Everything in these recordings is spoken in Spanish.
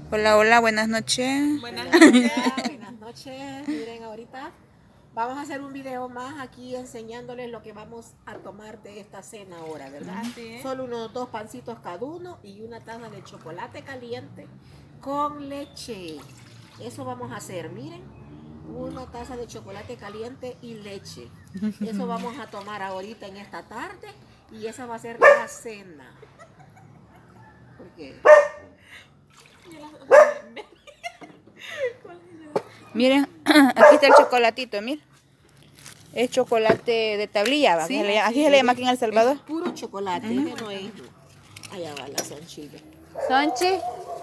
Hola, hola, buenas noches. Buenas noches. Buenas noches. Miren, ahorita vamos a hacer un video más aquí enseñándoles lo que vamos a tomar de esta cena ahora, ¿verdad? Así es. Solo unos 2 pancitos cada uno y una taza de chocolate caliente con leche. Eso vamos a hacer, miren. Una taza de chocolate caliente y leche. Eso vamos a tomar ahorita en esta tarde y esa va a ser la cena. ¿Por qué? Miren, aquí está el chocolatito, miren. Es chocolate de tablilla, ¿va? Sí, Así se le llama aquí en El Salvador. Es puro chocolate, ese no es. Allá va la sonchilla. Sonchi.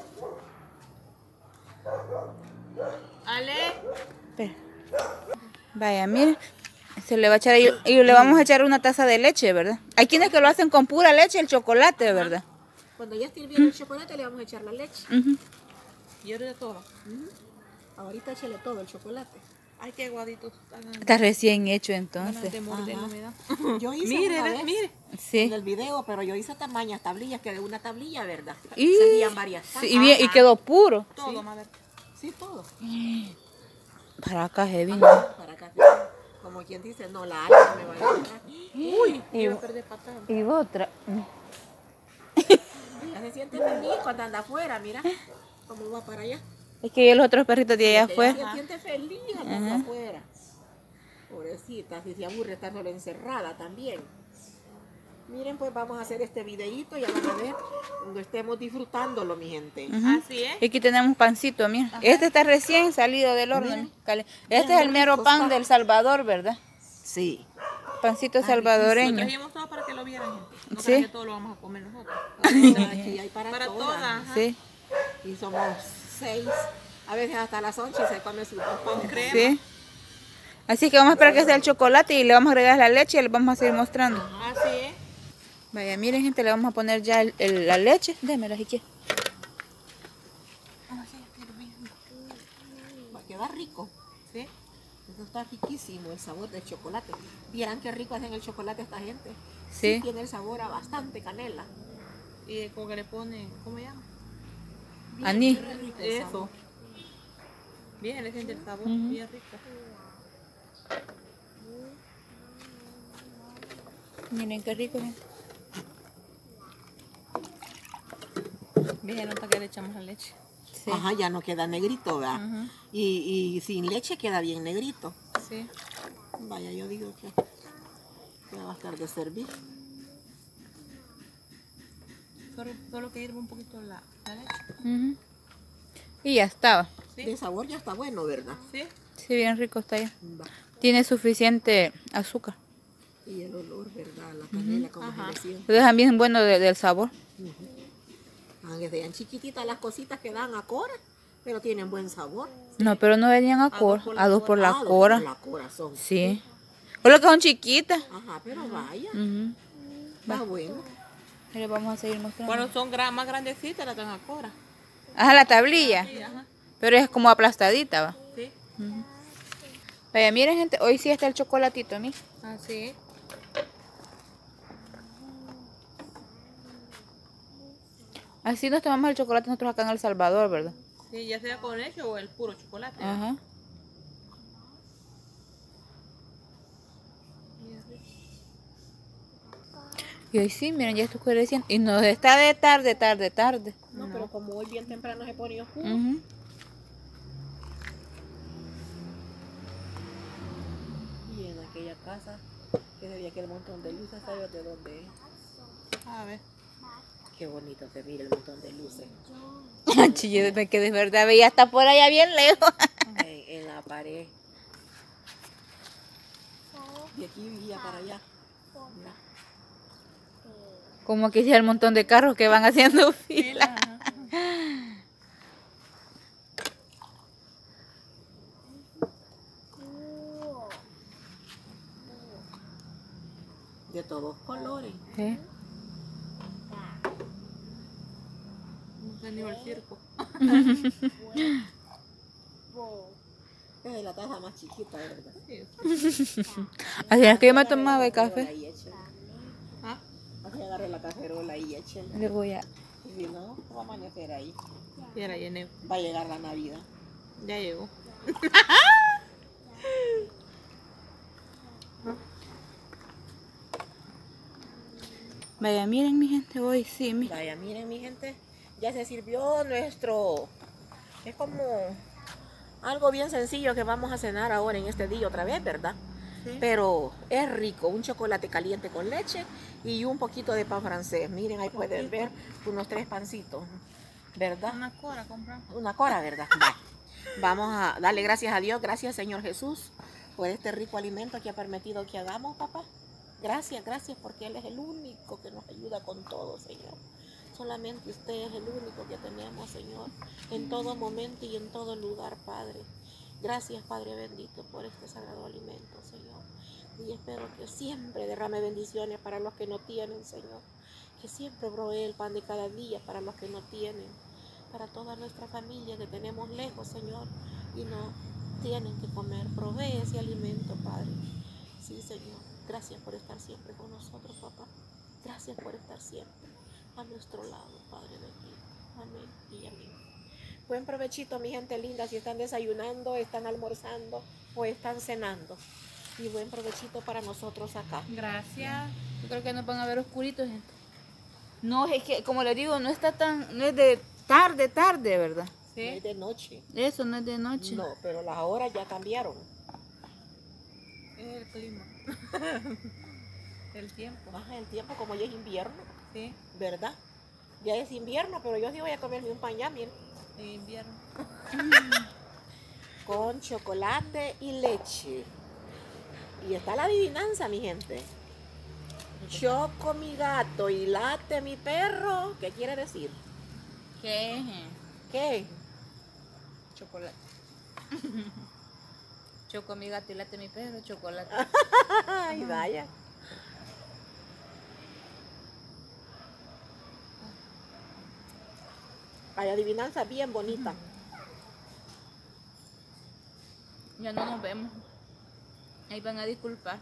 Ale. Espera. Vaya, miren. Se le va a echar ahí, y le vamos a echar una taza de leche, ¿verdad? Hay quienes que lo hacen con pura leche, el chocolate, ¿verdad? Cuando ya esté hirviendo el chocolate le vamos a echar la leche. Y ahora de todo. Ahorita échale todo el chocolate. Ay, qué aguaditos. Está recién hecho entonces. De morderlo me da. Yo hice Mire, una vez mire. Sí. en el video, pero yo hice tamañas tablillas, que de una tablilla, ¿verdad? Y, Servían varias tazas. sí, y, bien, y quedó puro. Todo, madre. Sí, todo. Para acá se vino. Para acá, como quien dice, no, la ala no me va a ayudar. Uy, iba a perder patada. Y otra. Ya se siente feliz cuando anda afuera, mira cómo va para allá. Es que los otros perritos de allá Ella afuera. se siente feliz andando afuera. Pobrecita, si se aburre estar solo encerrada también. Miren, pues vamos a hacer este videíto, ya van a ver cuando estemos disfrutándolo, mi gente. Así es. Y aquí tenemos pancito, mira. Este está recién salido del horno. Miren. Este es el mero pan del Salvador, ¿verdad? Sí. Pancito Lo salvadoreño. trajimos todo para que lo vieran, gente. No Sí. crean que todo lo vamos a comer nosotros. Aquí hay para Para todas. todas. Ajá. Sí, Y somos 6. A veces hasta las 8 se come su pan. crema. sí. Así que vamos a esperar que sea el chocolate y le vamos a agregar la leche y le vamos a seguir mostrando. Así es. Vaya, miren gente, le vamos a poner ya la leche. Démela si quiere. Va a quedar rico. Sí. Eso está riquísimo, el sabor del chocolate. Vieran qué rico hacen el chocolate esta gente. Sí. Tiene el sabor a bastante canela. Y como que le ponen, ¿cómo se llama? Aní. Rico el sabor. Eso. Bien, le siente el sabor. Bien rico. Miren qué rico, gente. Bien, nota que le echamos la leche. Sí. Ajá, ya no queda negrito, ¿verdad? Ajá. Y sin leche queda bien negrito. Sí. Vaya, yo digo que ya va a estar de servir. Solo que hierve un poquito la leche. Ujú. Y ya estaba. Sí. De sabor ya está bueno, ¿verdad? Sí. Sí, bien rico está ya. Va. Tiene suficiente azúcar. Y el olor, ¿verdad? La canela, como Ajá. se decía. Lo dejan bien bueno del sabor. Aunque sean chiquititas las cositas que dan a cora, pero tienen buen sabor. No, pero no venían a cora. A 2 por la Ah, cora. La cora son. Sí. Solo que son chiquitas. Ajá, pero vaya. Ujú. Va bueno. Y le vamos a seguir mostrando. Cuando son más grandecitas, la dan a cora. Ajá, la tablilla. Sí, ajá. Pero es como aplastadita, va. Sí. Vaya, miren gente, hoy sí está el chocolatito, miren. Así es. Así nos tomamos el chocolate nosotros acá en El Salvador, ¿verdad? Sí, ya sea con leche o el puro chocolate. Ajá. Y hoy sí, miren, ya está oscureciendo. Y nos está de tarde. No, pero como hoy bien temprano se pone oscuro. Ujú. Y en aquella casa, que se veía aquel montón de luces, ¿sabes de dónde es? A ver. Qué bonito se mira el montón de luces. Chillo, que de verdad veía hasta por allá bien lejos. En la pared. Y aquí veía para allá. Mira. Como que sea el montón de carros que van haciendo fila. Ajá. De todos colores. Sí. No ni el circo. Es la taza más chiquita, ¿verdad? Sí. Así es que yo me tomaba el café. Ahí échale. ¿Ah? Así agarre la cacerola y échale. Le voy a... Y si no, va a amanecer ahí. Ya la llené. Va a llegar la Navidad. Ya llegó. Vaya, miren mi gente, hoy sí, Vaya, miren mi gente, ya se sirvió nuestro... Es como algo bien sencillo que vamos a cenar ahora en este día otra vez, ¿verdad? Sí. Pero es rico, un chocolate caliente con leche y un poquito de pan francés. Miren, ahí pueden ver unos 3 pancitos, ¿verdad? Una cora compramos. Una cora, ¿verdad? Va. Vamos a darle gracias a Dios, gracias Señor Jesús, por este rico alimento que ha permitido que hagamos, papá. Gracias, gracias, porque Él es el único que nos ayuda con todo, Señor. Solamente usted es el único que tenemos, Señor, en todo momento y en todo lugar, Padre. Gracias, Padre bendito, por este sagrado alimento, Señor. Y espero que siempre derrame bendiciones para los que no tienen, Señor. Que siempre provee el pan de cada día para los que no tienen. Para toda nuestra familia que tenemos lejos, Señor, y no tienen que comer. Provee ese alimento, Padre. Sí, Señor. Gracias por estar siempre con nosotros, papá. Gracias por estar siempre a nuestro lado, Padre bendito. Amén y amén. Buen provechito, mi gente linda, si están desayunando, están almorzando o están cenando. Y buen provechito para nosotros acá. Gracias. Yo creo que nos van a ver oscuritos, gente. No, es que, como les digo, no está tan, no es de tarde, ¿verdad? No Sí. es de noche. Eso no es de noche. No, pero las horas ya cambiaron. Es el clima. El tiempo. Baja el tiempo como ya es invierno, Sí. ¿verdad? Ya es invierno, pero yo sí voy a comerme un pan ya, miren. En invierno. Con chocolate y leche. Y está la adivinanza, mi gente. Choco mi gato y late mi perro. ¿Qué quiere decir? ¿Qué? ¿Qué? Chocolate. Choco mi gato y late mi perro, chocolate. Ay, vaya. Hay adivinanza bien bonita. Ya no nos vemos. Ahí van a disculpar.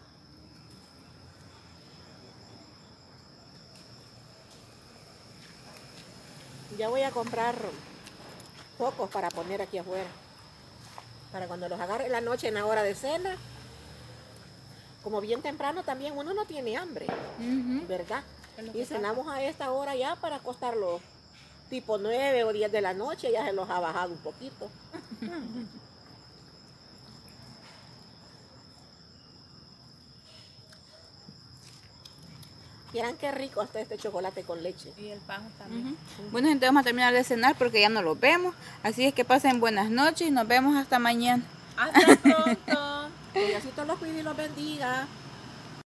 Ya voy a comprar focos para poner aquí afuera. Para cuando los agarre en la noche en la hora de cena. Como bien temprano también uno no tiene hambre, ¿verdad? Es lo Y que cenamos a esta hora ya para acostarlos tipo 9 o 10 de la noche, ya se los ha bajado un poquito. Miren qué rico está este chocolate con leche. Y el pan también. Bueno, gente, vamos a terminar de cenar porque ya no los vemos. Así es que pasen buenas noches y nos vemos hasta mañana. Hasta pronto. Que Diosito los cuide y los bendiga.